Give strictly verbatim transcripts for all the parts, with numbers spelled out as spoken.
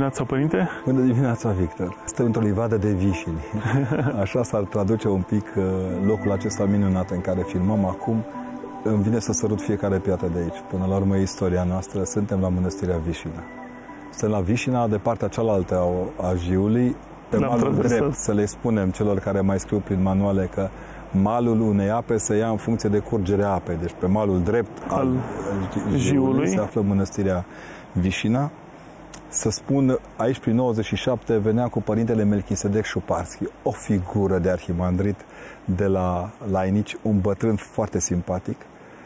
dimineața, părinte! Bună dimineața, Victor! Suntem într-o livadă de vișini. Așa s-ar traduce un pic locul acesta minunat în care filmăm acum. Îmi vine să sărut fiecare piatră de aici. Până la urmă e istoria noastră. Suntem la Mănăstirea Vișina. Suntem la Vișina, de partea cealaltă a, a Jiului, pe malul drept, să le spunem celor care mai scriu prin manuale că malul unei ape se ia în funcție de curgerea apei. Deci pe malul drept al, al Jiului, Jiului se află Mănăstirea Vișina. Să spun, aici prin nouăzeci și șapte venea cu părintele Melchisedec Șuparski, o figură de arhimandrit de la Lainici, un bătrân foarte simpatic.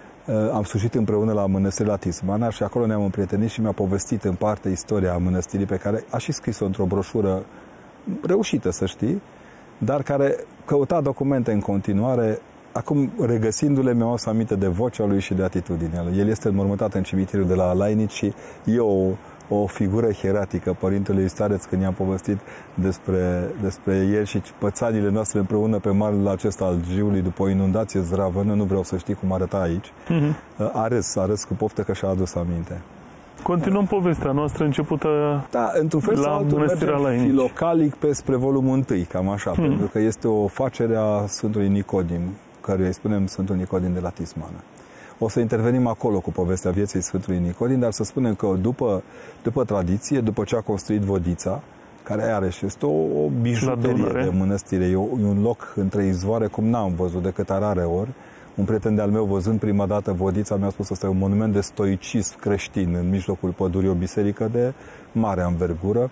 Am slujit împreună la mănăstirea Tismana și acolo ne-am împrietenit și mi-a povestit în parte istoria mănăstirii, pe care a și scris-o într-o broșură reușită, să știi, dar care căuta documente în continuare. Acum, regăsindu-le, mi-am adus aminte de vocea lui și de atitudinea lui. El este înmormântat în cimitirul de la Lainici și eu, o figură hieratică, părintele Stareț, când i-am povestit despre, despre el și pățanile noastre împreună pe malul acesta al Jiului după o inundație zdravănă, nu vreau să știi cum arăta aici, uh-huh. a râs, a râs cu poftă că și-a adus aminte. Continuăm povestea noastră începută da, într-un fel sau altul mergem filocalic pe spre volumul întâi, cam așa, hmm. pentru că este o facere a Sfântului Nicodim, căruia îi spunem Sfântul Nicodim de la Tismana. O să intervenim acolo cu povestea vieții Sfântului Nicodim, dar să spunem că după, după tradiție, după ce a construit Vodița, care are și este o, o bijuterie de mănăstire, e, o, e un loc între izvoare cum n-am văzut de cât rare ori. Un prieten de-al meu, văzând prima dată Vodița, mi-a spus că ăsta e un monument de stoicism creștin în mijlocul pădurii, o biserică de mare anvergură,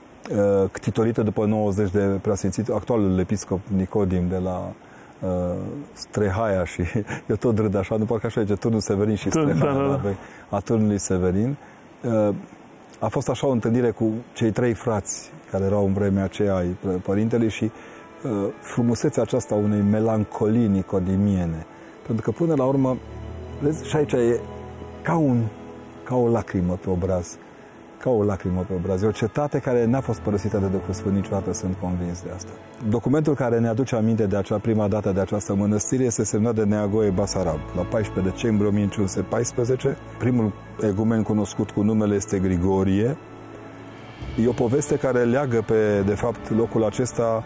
ctitolită după nouăzeci de preasfințit, actualul episcop Nicodim de la uh, Strehaia și eu tot râd așa, nu parcă așa zice, turnul Severin și Strehaia, da, da. a turnului Severin. Uh, a fost așa o întâlnire cu cei trei frați care erau în vremea aceea ai părintelui și uh, frumusețea aceasta unei melancolii nicodimiene. Pentru că până la urmă, vezi, și aici e ca, un, ca o lacrimă pe obraz. Ca o lacrimă pe obraz. E o cetate care n-a fost părăsită de Duhul Sfânt niciodată, sunt convins de asta. Documentul care ne aduce aminte de acea prima dată de această mănăstire este semnat de Neagoe Basarab. La paisprezece decembrie o mie cinci sute paisprezece, primul egumen cunoscut cu numele este Grigorie. E o poveste care leagă pe, de fapt, locul acesta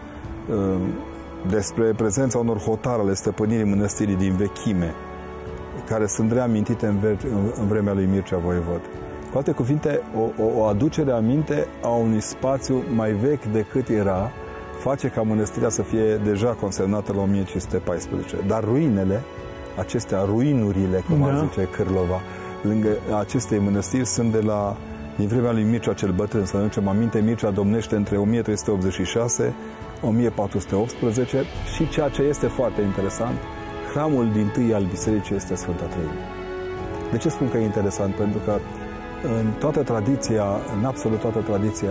despre prezența unor hotare ale stăpânirii mănăstirii din vechime, care sunt reamintite în, ve în vremea lui Mircea Voievod. Cu alte cuvinte, o, o, o aducere aminte a unui spațiu mai vechi decât era, face ca mănăstirea să fie deja consemnată la o mie cinci sute paisprezece. Dar ruinele, acestea, ruinurile, cum da. ar zice Cârlova, lângă acestei mănăstiri sunt de la, din vremea lui Mircea cel Bătrân. Să ne aducem aminte, Mircea domnește între o mie trei sute optzeci și șase o mie patru sute optsprezece și ceea ce este foarte interesant, hramul dintâi al bisericii este Sfânta Treime. De ce spun că e interesant? Pentru că în toată tradiția, în absolut toată tradiția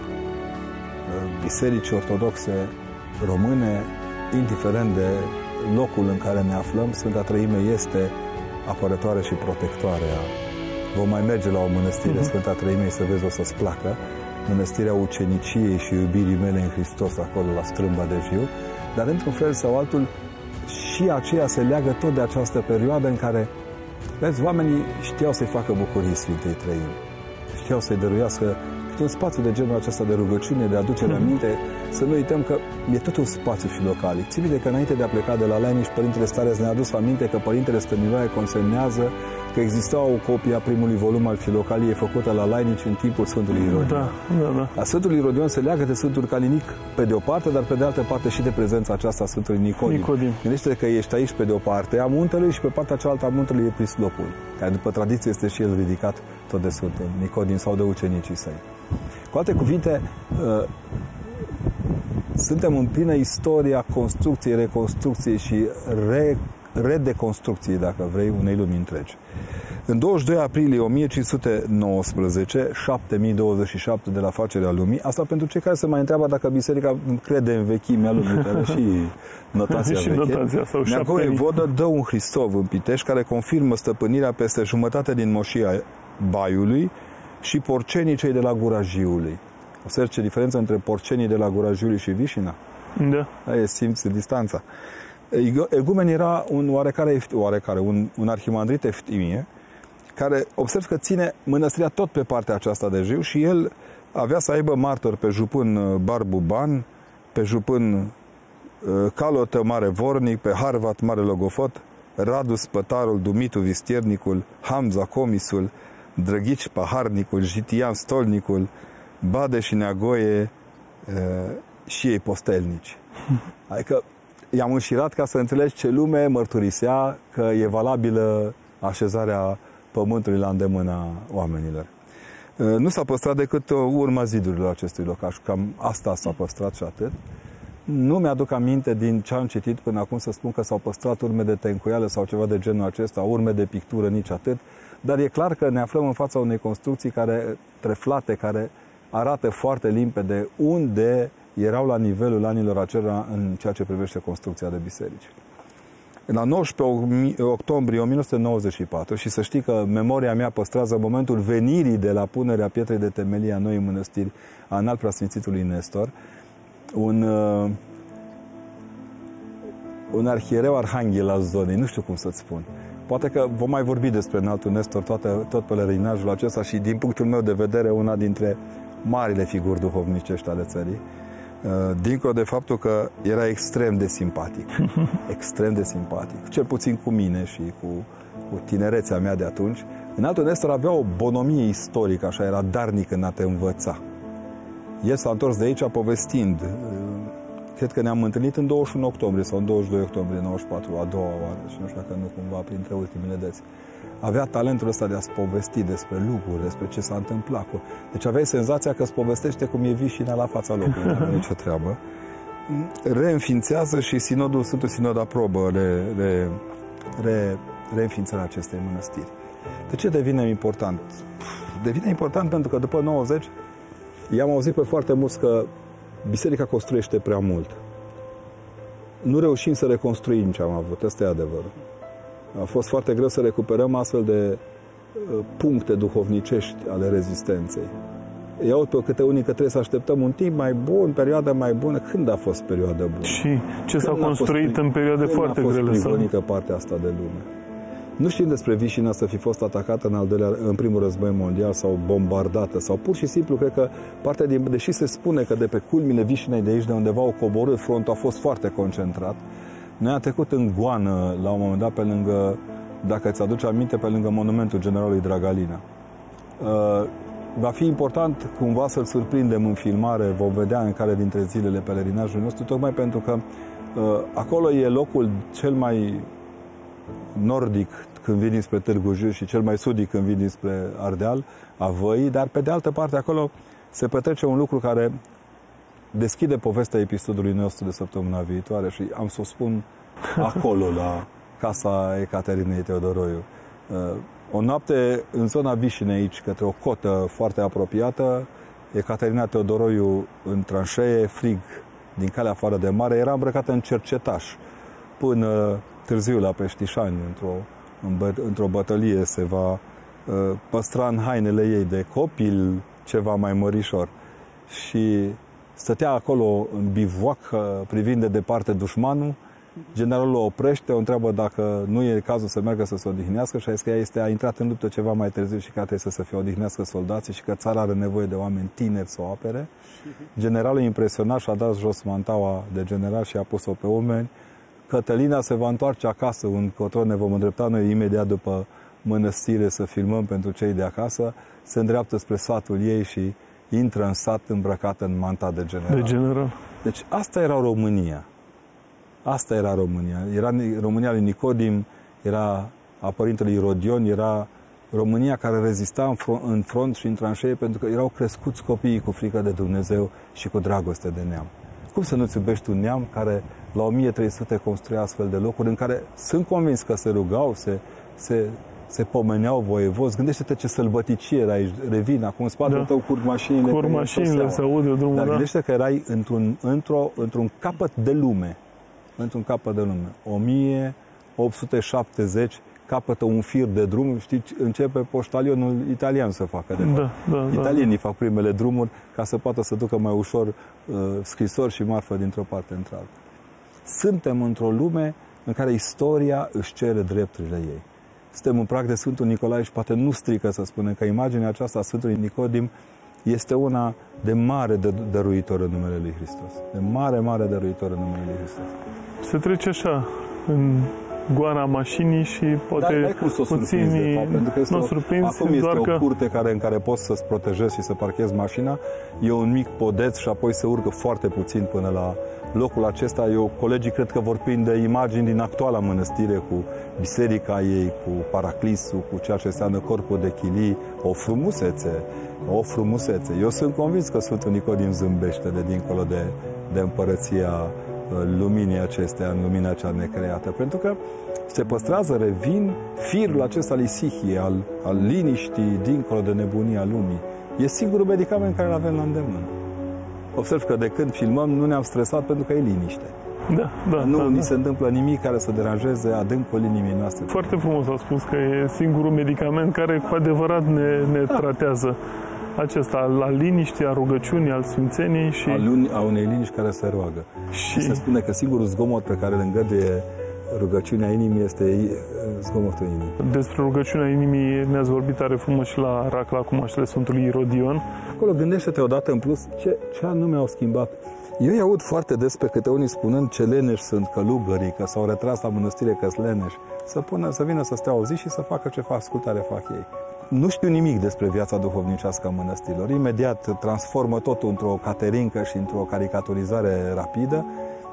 bisericii ortodoxe române, indiferent de locul în care ne aflăm, Sfânta Treime este apărătoare și protectoare. Vom mai merge la o mănăstire, uh-huh. Sfânta Treimei, să vezi, o să-ți placă. Mănăstirea uceniciei și iubirii mele în Hristos, acolo la Strâmba de Jiu, dar într-un fel sau altul și aceea se leagă tot de această perioadă în care, vezi, oamenii știau să-i facă bucurii Sfintei Treimi, știau să-i dăruiască un spațiu de genul acesta de rugăciune, de aducere aminte, să nu uităm că e tot un spațiu filocalic. Ții minte că înainte de a pleca de la Lainici, Părintele Stareț ne-a adus aminte că Părintele Stăniloae consemnează că exista o copie a primului volum al filocaliei făcută la Lainici în timpul Sfântului Irodion. Da, da, da. A Sfântului Irodion se leagă de Sfântul Calinic pe de o parte, dar pe de altă parte și de prezența aceasta a Sfântului Nicodim. Nicodim. Gândește că ești aici pe de o parte a muntelui și pe partea cealaltă a muntelui e Prislopul, care după tradiție este și el ridicat tot de Sfântul Nicodim sau de ucenicii săi. Cu alte cuvinte, uh, suntem în plină istoria construcției, reconstrucției și re, redeconstrucției, dacă vrei, unei lumi întregi. În douăzeci și doi aprilie o mie cinci sute nouăsprezece, șapte mii douăzeci și șapte de la facerea lumii, asta pentru cei care se mai întreabă dacă biserica crede în vechimea lumii, care și notația și veche. Notația, Neagoe Vodă dă un Hristov în Pitești care confirmă stăpânirea peste jumătate din moșia Baiului și porcenii cei de la Gura Jiului. Observi ce diferență între porcenii de la Gura Jiului și Vișina? Da. Aia simți distanța. Egumen era un oarecare, oarecare un, un arhimandrit Eftimie, care observ că ține mănăstirea tot pe partea aceasta de Jiu și el avea să aibă martor pe jupân Barbu Ban, pe jupân Calotă Mare Vornic, pe Harvat Mare Logofot, Radu Spătarul, Dumitu Vistiernicul, Hamza Comisul, Drăghici Paharnicul, Jitian Stolnicul, Bade și Neagoie și ei postelnici. Adică i-am înșirat ca să înțelegi ce lume mărturisea că e valabilă așezarea pământului la îndemâna oamenilor. Nu s-a păstrat decât urma zidurilor acestui locaș, cam asta s-a păstrat și atât. Nu mi-aduc aminte din ce am citit până acum să spun că s-au păstrat urme de tencuială sau ceva de genul acesta, urme de pictură, nici atât, dar e clar că ne aflăm în fața unei construcții care, treflate, care arată foarte limpede unde erau la nivelul anilor acelora în ceea ce privește construcția de biserici. La nouăsprezece octombrie o mie nouă sute nouăzeci și patru, și să știi că memoria mea păstrează momentul venirii de la punerea pietrei de temelie a noii mănăstiri a Înalt Preasfințitului Nestor, un, uh, un arhiereu arhanghel al zonei, nu știu cum să-ți spun. Poate că vom mai vorbi despre Înaltul Nestor, toate, tot pelerinajul acesta și, din punctul meu de vedere, una dintre marile figuri duhovnicești ale țării. Dincolo de faptul că era extrem de simpatic, extrem de simpatic, cel puțin cu mine și cu, cu tinerețea mea de atunci. Înaltul Nestor avea o bonomie istorică, așa, era darnic în a te învăța. El s-a întors de aici povestind, cred că ne-am întâlnit în douăzeci și unu octombrie sau în douăzeci și doi octombrie nouăzeci și patru, a doua oară, și nu știu dacă nu cumva printre ultimele dăți. Avea talentul ăsta de a-ți povesti despre lucruri, despre ce s-a întâmplat. Deci aveai senzația că îți povestește cum e vișina la fața locului, nu are nicio treabă. Reînființează și Sinodul, Sfântul Sinod aprobă re, re, re, reînființarea acestei mănăstiri. De ce devine important? Devine important pentru că după nouăzeci i-am auzit pe foarte mulți că biserica construiește prea mult. Nu reușim să reconstruim ce am avut, ăsta e adevărul. A fost foarte greu să recuperăm astfel de puncte duhovnicești ale rezistenței. Iau pe câte unii că trebuie să așteptăm un timp mai bun, perioada mai bună. Când a fost perioada bună? Și ce s-a construit în perioade foarte grele? Când a fost prigonită partea asta de lume? Nu știm despre Vișina să fi fost atacată în, al doilea, în primul război mondial sau bombardată, sau pur și simplu cred că partea din, deși se spune că de pe culmile Vișinei de aici, de undeva au coborât, frontul a fost foarte concentrat. Noi am trecut în goană la un moment dat pe lângă, dacă îți aduci aminte, pe lângă monumentul generalului Dragalina. Uh, va fi important cumva să-l surprindem în filmare, vom vedea în care dintre zilele pelerinajului nostru, tocmai pentru că uh, acolo e locul cel mai nordic când vii spre Târgu Jiu și cel mai sudic când vii spre Ardeal, a Văii, dar pe de altă parte acolo se petrece un lucru care deschide povestea episodului nostru de săptămâna viitoare și am să o spun acolo, la casa Ecaterinei Teodoroiu. O noapte în zona Vișinei aici, către o cotă foarte apropiată, Ecaterina Teodoroiu în tranșee, frig din calea afară de mare, era îmbrăcată în cercetaș. Până târziu la Peștișani, într-o, într-o bătălie, se va uh, păstra în hainele ei de copil ceva mai mărișor. Și stătea acolo în bivoac, privind de departe dușmanul. Generalul o oprește, o întreabă dacă nu e cazul să meargă să se odihnească și a zis că ea este, a intrat în luptă ceva mai târziu și că trebuie să se fie odihnească soldații și că țara are nevoie de oameni tineri să o apere. Generalul impresionat și-a dat jos mantaua de general și a pus-o pe umeri. Cătălina se va întoarce acasă, încotro ne vom îndrepta noi imediat după mănăstire să filmăm pentru cei de acasă, se îndreaptă spre satul ei și intră în sat îmbrăcată în manta de general. De general. Deci asta era România. Asta era România. Era România lui Nicodim, era a părintelui Rodion, era România care rezista în front, în front și în tranșee pentru că erau crescuți copiii cu frică de Dumnezeu și cu dragoste de neam. Cum să nu-ți iubești un neam care la o mie trei sute construia astfel de locuri în care sunt convins că se rugau, se, se, se pomeneau voievozi? Gândește-te ce sălbăticie era aici. Revin, acum în spatele da. tău curg mașinile. Curg mașinile, se aude drumul. Dar gândește că erai într-un, într-o, într-un capăt de lume. Într-un capăt de lume. o mie opt sute șaptezeci capătă un fir de drum, știi, începe poștalionul italian să facă, de fapt. Da, da, Italienii da. fac primele drumuri ca să poată să ducă mai ușor uh, scrisori și marfă dintr-o parte într-alta. Suntem într-o lume în care istoria își cere drepturile ei. Suntem în prag de Sfântul Nicolae și poate nu strică să spunem că imaginea aceasta a Sfântului Nicodim este una de mare dăruitor în numele Lui Hristos. De mare, mare dăruitor în numele Lui Hristos. Se trece așa, în goana mașinii și poate puțini nu surprinzi. Acum este că... o curte care, în care poți să-ți protejezi și să parchezi mașina. E un mic podeț și apoi se urcă foarte puțin până la locul acesta. Eu, colegii cred că vor prinde imagini din actuala mănăstire cu biserica ei, cu paraclisul, cu ceea ce înseamnă corpul de chilii. O frumusețe, o frumusețe. Eu sunt convins că Sfântul Nicodim zâmbește de dincolo de, de împărăția luminii acestea, în lumina cea necreată. Pentru că se păstrează, revin, firul acesta al isihie, al, al liniștii dincolo de nebunia lumii. E singurul medicament care îl avem la îndemână. Observ că de când filmăm nu ne-am stresat pentru că e liniște. Da, da, nu da, ni da. se întâmplă nimic care să deranjeze adâncul inimii noastre. Foarte frumos a spus că e singurul medicament care cu adevărat ne, ne da. tratează. Acesta, la liniștii, a rugăciunii, al sfințeniei și... A, luni, a unei liniști care se roagă. Și... Se spune că singurul zgomot pe care îl îngăduie rugăciunea inimii este zgomotul inimii. Despre rugăciunea inimii ne-ați vorbit tare frumos și la Racla, cu maștele Sfântului Irodion. Acolo gândește-te odată în plus ce, ce anume au schimbat. Eu îi aud foarte des pe câte unii spunând ce leneși sunt călugării, că s-au retras la mănăstire, că sunt leneși. Să, pună, să vină să stea o zi și să facă ce ascultare fac ei. Nu știu nimic despre viața duhovnicească a mănăstirilor. Imediat transformă totul într-o caterincă și într-o caricaturizare rapidă.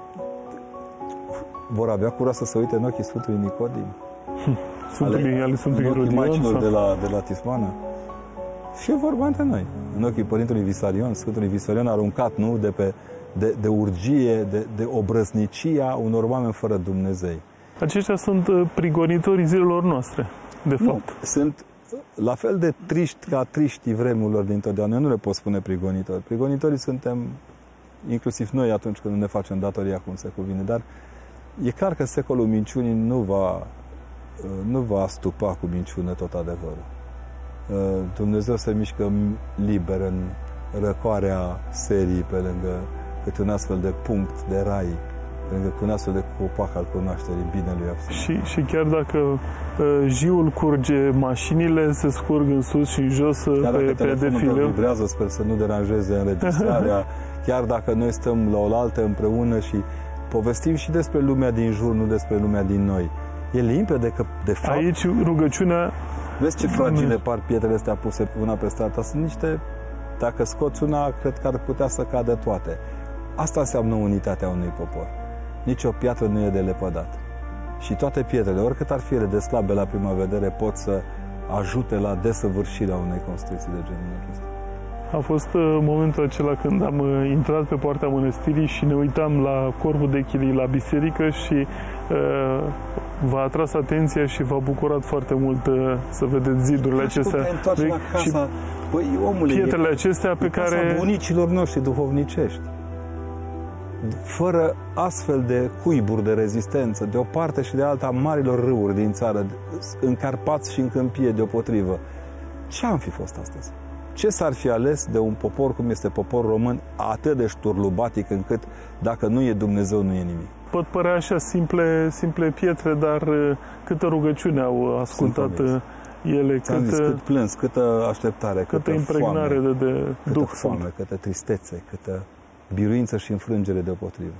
Vor avea curaj să se uite în ochii Sfântului Nicodim? Sfântului, ale, ale Sfântului Irodion? În ochii magilor de la, de la Tismana? Fie vorba între noi. În ochii Părintelui Visarion, Sfântului Visarion aruncat, nu, de, pe, de, de urgie, de, de obrăznicia unor oameni fără Dumnezei. Aceștia sunt prigonitorii zilelor noastre, de fapt. Nu, sunt la fel de triști ca triștii vremurilor dintotdeauna. Eu nu le pot spune prigonitori. Prigonitorii suntem inclusiv noi atunci când nu ne facem datoria cum se cuvine. Dar e clar că secolul minciunii nu va, nu va stupa cu minciună tot adevărul. Dumnezeu se mișcă liber în răcoarea serii pe lângă câte un astfel de punct de rai, pe lângă un astfel de copac al cunoașterii binelui absolut. Și, și chiar dacă uh, jiul curge, mașinile se scurg în sus și în jos chiar pe, pe defileu. Vibrează, sper să nu deranjeze înregistrarea, chiar dacă noi stăm la oaltă împreună și povestim și despre lumea din jur, nu despre lumea din noi. E limpede că, de fapt... Aici rugăciunea... Vezi ce fragile par pietrele astea puse una peste alta? Sunt niște... Dacă scoți una, cred că ar putea să cadă toate. Asta înseamnă unitatea unui popor. Nici o piatră nu e de lepădat. Și toate pietrele, oricât ar fi ele de slabe la prima vedere, pot să ajute la desăvârșirea unei construcții de genul acesta. A fost uh, momentul acela când am uh, intrat pe poarta mănăstirii și ne uitam la corpul de chilii la biserică și uh, v-a atras atenția și v-a bucurat foarte mult uh, să vedeți zidurile acestea. Și păi, omule, pietrele acestea pe care... bunicilor noștri duhovnicești. Fără astfel de cuiburi de rezistență, de o parte și de alta marilor râuri din țară, în Carpați și în Câmpie deopotrivă, ce am fi fost astăzi? Ce s-ar fi ales de un popor cum este popor român atât de șturlubatic încât dacă nu e Dumnezeu, nu e nimic? Pot părea așa simple, simple pietre, dar câtă rugăciune au ascultat ele, câtă, zis, cât plâns, câtă așteptare, câtă, câtă impregnare foame, de, de câtă duh, foame, câtă tristețe, câtă biruință și înfrângere deopotrivă.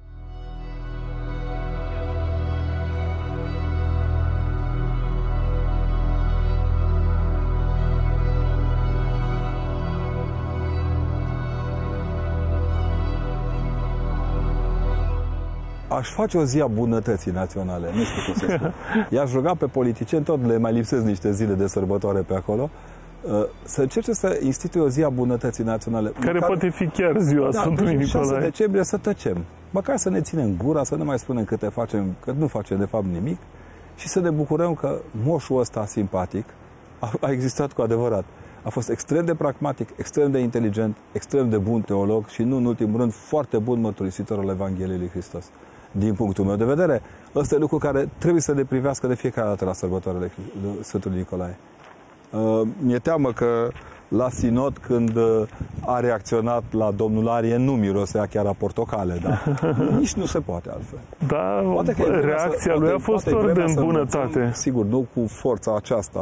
Aș face o zi a bunătății naționale, nu știu cum să spun. I-aș ruga pe politicieni, tot le mai lipsesc niște zile de sărbătoare pe acolo, să încerce să instituie o zi a bunătății naționale. Care măcar, poate fi chiar ziua da, Sfântului Nicolae. șase decembrie să tăcem. Măcar să ne ținem gura, să nu mai spunem câte facem, că nu facem de fapt nimic și să ne bucurăm că moșul ăsta simpatic a, a existat cu adevărat. A fost extrem de pragmatic, extrem de inteligent, extrem de bun teolog și nu în ultimul rând foarte bun mărturisitor al Evangheliei lui Hristos. Din punctul meu de vedere, ăsta e lucru care trebuie să ne privească de fiecare dată la sărbătoarele Sfântului Nicolae. Uh, mi-e teamă că la sinod, când a reacționat la domnul Arie, nu mirosea chiar a portocale, dar nici nu se poate altfel. Da, reacția să, lui a fost ori de bunătate. Sigur, nu cu forța aceasta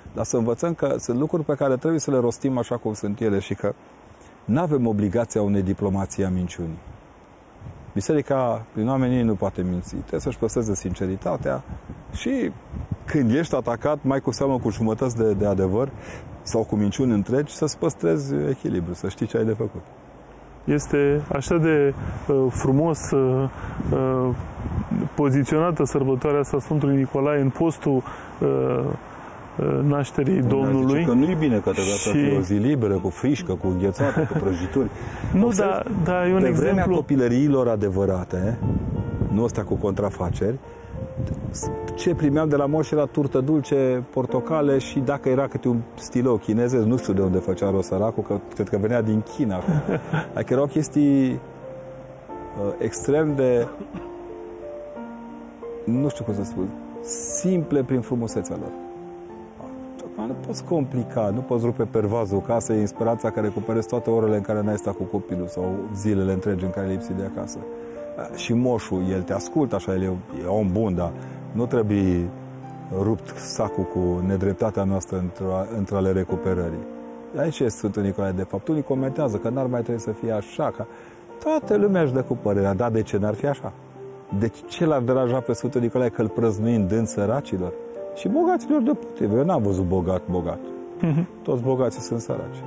dar să învățăm că sunt lucruri pe care trebuie să le rostim așa cum sunt ele și că nu avem obligația unei diplomații a minciunii. Biserica, prin oamenii ei, nu poate minți. Trebuie să-și păstreze sinceritatea și când ești atacat, mai cu seamă cu jumătăți de, de adevăr sau cu minciuni întregi, să-ți păstrezi echilibru, să știi ce ai de făcut. Este așa de uh, frumos uh, uh, poziționată sărbătoarea asta Sfântului Nicolae în postul uh, nașterii Domnului. Zice că nu e bine că trebuie și... să fie o zi liberă, cu frișcă, cu înghețată, cu prăjituri. Nu, dar da, e un de exemplu. Vremea copilăriilor adevărate, nu ăstea cu contrafaceri, ce primeam de la moș era turtă dulce, portocale și dacă era câte un stilou chinezez, nu știu de unde făcea rost săracul, că cred că venea din China. Adică erau chestii uh, extrem de, nu știu cum să spun, simple prin frumusețea lor. Nu poți complica, nu poți rupe pervazul casei în speranța că recuperezi toate orele în care n-ai stat cu copilul sau zilele întregi în care ai lipsit de acasă. Și moșul, el te ascultă, așa, el e, e om bun, dar nu trebuie rupt sacul cu nedreptatea noastră între ale recuperării. Aici este Sfântul Nicolae, de fapt. Unii comentează că n-ar mai trebui să fie așa, că toată lumea își dă cu părerea, dar de ce n-ar fi așa? Deci ce l-ar deranja pe Sfântul Nicolae că îl prăznuim dând săracilor? Și bogaților de putere. Eu n-am văzut bogat, bogat. Uh-huh. Toți bogații sunt săraci.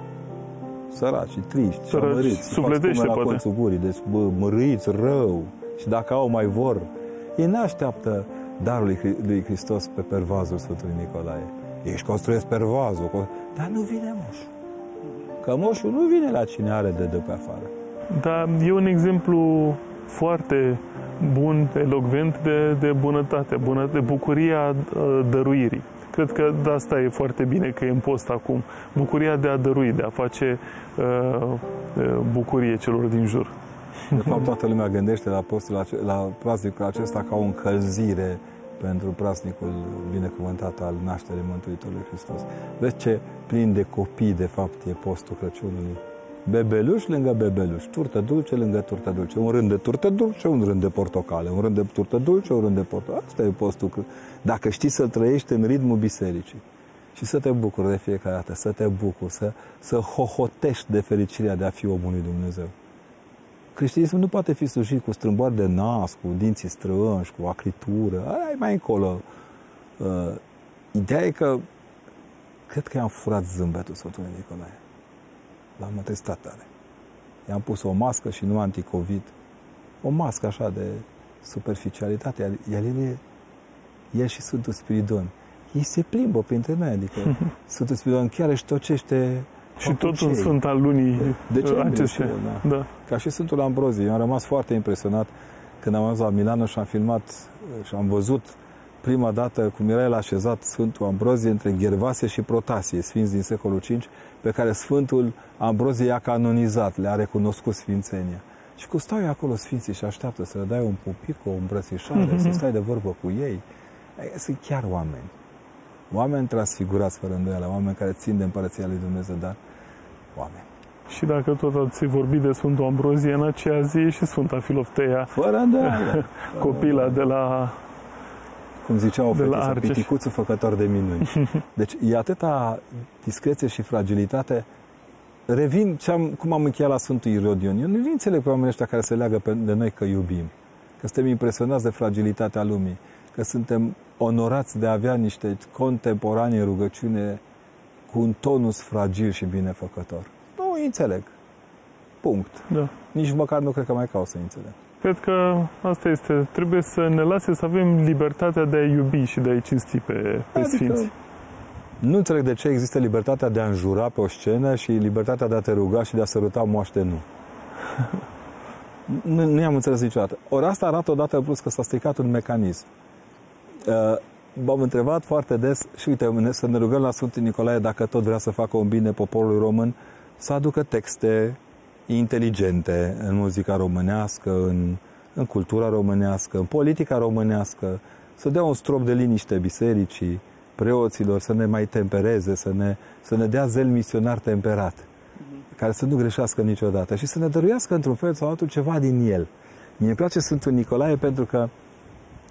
Săraci, triști, și amăriți. Sufletește, la poate. Gurii, deci bă, măriți rău. Și dacă au, mai vor. Ei n-așteaptă darul lui Hristos pe pervazul Sfântului Nicolae. Ei își construiesc pervazul. Dar nu vine moșul. Că moșul nu vine la cine are de dă pe afară. Dar e un exemplu foarte bun, elocvent de, de bunătate, bună, de bucuria uh, dăruirii. Cred că de asta e foarte bine că e în post acum. Bucuria de a dărui, de a face uh, bucurie celor din jur. De fapt, toată lumea gândește la, postul, la praznicul acesta ca o încălzire pentru praznicul binecuvântat al nașterii Mântuitorului Hristos. Vezi ce plin de copii, de fapt, e postul Crăciunului. Bebeluș lângă bebeluș, turtă dulce lângă turtă dulce, un rând de turtă dulce, un rând de portocale, un rând de turtă dulce, un rând de portocale. Asta e postul. Dacă știi să-l trăiești în ritmul bisericii și să te bucuri de fiecare dată, să te bucuri, să, să hohotești de fericirea de a fi omul lui Dumnezeu. Creștinismul nu poate fi slujit cu strâmboare de nas, cu dinții strânși, cu acritură. Aia e mai încolo. Uh, ideea e că cred că i-am furat zâmbetul Sfântului Nicolae. L-am testat tare. I-am pus o mască și nu anticovid. O mască așa de superficialitate. Iar el e, el și Sfântul Spiridon. Ei se plimbă printre noi. Adică Sfântul Spiridon chiar își tocește. Și tot un sfânt al lunii acestea. Da. Da. Ca și Sfântul Ambrozie. Eu am rămas foarte impresionat când am ajuns la Milano și am filmat și am văzut prima dată cum era el așezat Sfântul Ambrozie între Gervasie și Protasie, sfinți din secolul cinci, pe care Sfântul Ambrozie i-a canonizat, le-a recunoscut sfințenia. Și cum stau acolo sfinții și așteaptă să le dai un pupic, o îmbrățișare, mm-hmm. să stai de vorbă cu ei, sunt chiar oameni. Oameni transfigurați fără îndoială, oameni care țin de Împărăția lui Dumnezeu, dar oameni. Și dacă tot ați vorbit de Sfântul Ambrozie, în aceea zi și Sfânta Filofteia, fără îndoială, copila de la... Cum zicea o fetiță, piticuțul făcător de minuni. Deci e atâta discreție și fragilitate. Revin ce am, cum am încheiat la Sfântul Irodion. Eu nu înțeleg pe oamenii ăștia care se leagă pe, de noi că iubim. Că suntem impresionați de fragilitatea lumii. Că suntem onorați de a avea niște contemporani în rugăciune cu un tonus fragil și binefăcător. Nu îi înțeleg. Punct. Da. Nici măcar nu cred că mai caut să înțeleg. Cred că asta este. Trebuie să ne lase să avem libertatea de a iubi și de a-i cinsti pe, pe adică, sfinți. Nu înțeleg de ce există libertatea de a înjura pe o scenă și libertatea de a te ruga și de a săruta moaște nu. nu. Nu i-am înțeles niciodată. Ori asta arată odată în plus că s-a stricat un mecanism. Uh, M-am întrebat foarte des și uite, să ne rugăm la Sfântul Nicolae dacă tot vrea să facă un bine poporului român, să aducă texte inteligente în muzica românească, în, în cultura românească, în politica românească, să dea un strop de liniște bisericii, preoților, să ne mai tempereze, să ne, să ne dea zel misionar temperat, mm-hmm. care să nu greșească niciodată și să ne dăruiască într-un fel sau altul ceva din el. Mie îmi place Sfântul Nicolae pentru că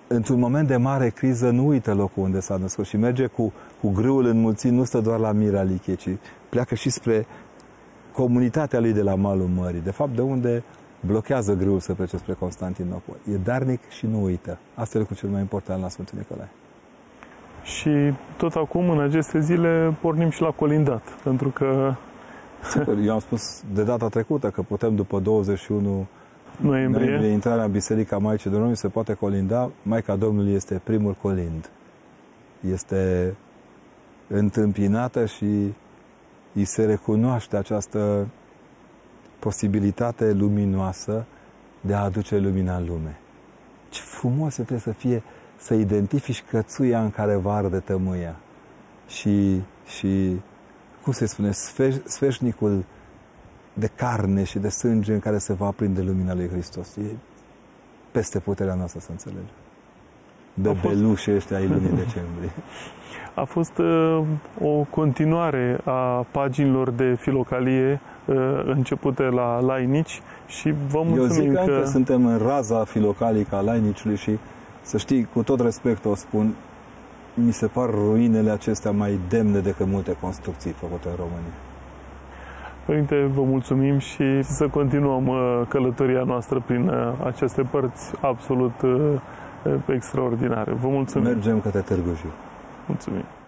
într-un moment de mare criză nu uită locul unde s-a născut și merge cu, cu grâul înmulțit, nu stă doar la Mira Lichie, ci pleacă și spre comunitatea lui de la malul mării. De fapt, de unde blochează grâul să plece spre Constantinopol. E darnic și nu uită. Asta e lucrul cel mai important la Sfântul Nicolae. Și tot acum, în aceste zile, pornim și la colindat, pentru că... Sigur, eu am spus de data trecută că putem, după douăzeci și unu noiembrie, noiembrie intrarea în Biserica Maicii Domnului, se poate colinda. Maica Domnului este primul colind. Este întâmpinată și îi se recunoaște această posibilitate luminoasă de a aduce lumina în lume. Ce frumos trebuie să fie să identifici cățuia în care va arde tămâia și, și cum se spune, sfeșnicul de carne și de sânge în care se va aprinde lumina lui Hristos. E peste puterea noastră să înțelegem. De belușe ăștia ai lunii decembrie. A fost uh, o continuare a paginilor de filocalie uh, începute la lainici și vă mulțumim. Eu zic că... că suntem în raza filocalică a lainicului și, să știi, cu tot respectul o spun, mi se par ruinele acestea mai demne decât multe construcții făcute în România. Părinte, vă mulțumim și să continuăm uh, călătoria noastră prin uh, aceste părți absolut uh, extraordinare. Vă mulțumim. Mergem către Târgu Jiu. Mulțumim.